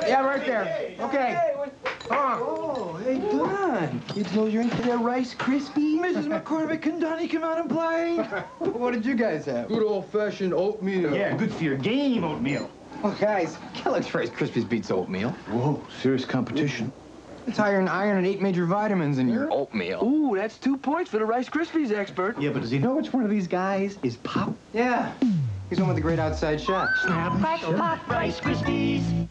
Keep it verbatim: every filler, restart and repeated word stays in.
Yeah, right there. Okay. Oh, hey, Don. Kids know you're into their Rice Krispies? Missus McCormick, can Donnie come out and play? What did you guys have? Good old-fashioned oatmeal. Yeah, good for your game, oatmeal. Oh, guys, Kellogg's Rice Krispies beats oatmeal. Whoa, serious competition. It's higher in iron and eight major vitamins in your Oatmeal. Ooh, that's two points for the Rice Krispies expert. Yeah, but does he know which one of these guys is Pop? Yeah. He's one with the great outside shot. Snap, crackle, pop, Rice Krispies.